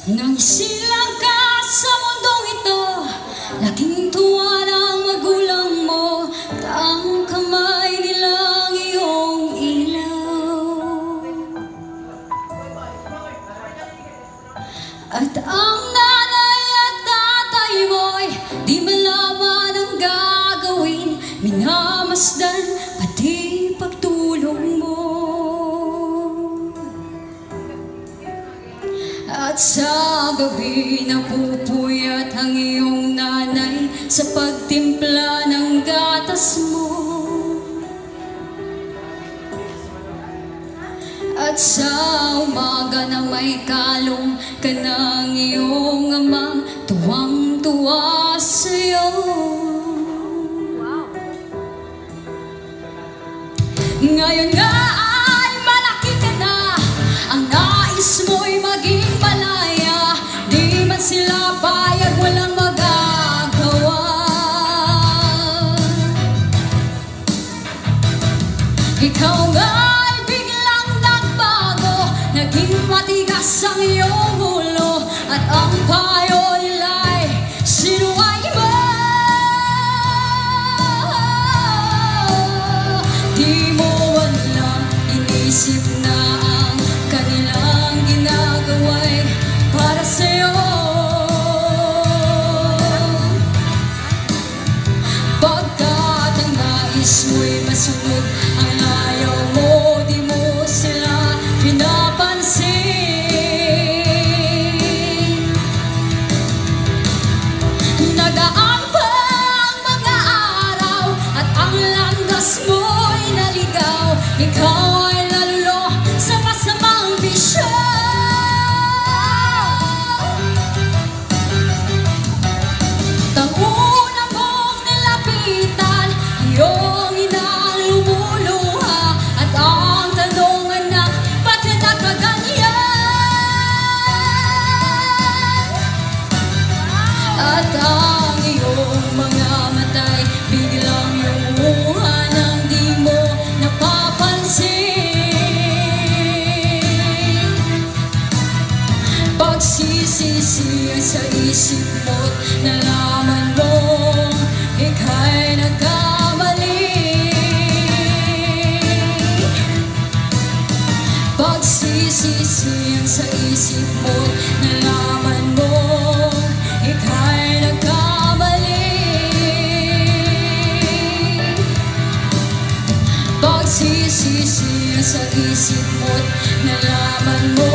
Nang isilang ka sa mundong ito, laking tuwa ng magulang mo, taang kamay nilang iyong ilaw. At ang nanay at tatay mo'y di malaman ang gagawin, minamasdan pati pagtulong mo. At sa gabi napupuyat ang iyong nanay sa pagtimpla ng gatas mo. At sa umaga na may kalong ka ng iyong ama, tuwang-tuwa sa'yo. Ngayon nga ay malaki ka na, ang nais mo'y maging malaya, di man sila payag, walang magagawa. Ikaw nga'y biglang nagbago, naging matigas ang iyong ulo, at ang payo nila'y sinuway mo. Di mo walang inisip na ang kanilang ginagawa'y para sa'yo. Pagkat ang nais mo'y masunod ang ayaw mo, di mo sila pinapansin. Nagdaan pa ang mga araw at ang landas mo'y naligaw, ikaw ay nalulo sa masamang bisyo. Tauna mong nilapitan, iyong inang lumuluha, at ang tanong, anak, ba't nakaganyan? At ang iyong mga matay biglang lumuha nang di mo napapansin. Pagsisisi sa isip mo't nalaman mo ika'y nagkamali. Pagsisisi sa isip mo't nalaman mo ika'y nagkamali. Pagsisisi sa isip mo't nalaman mo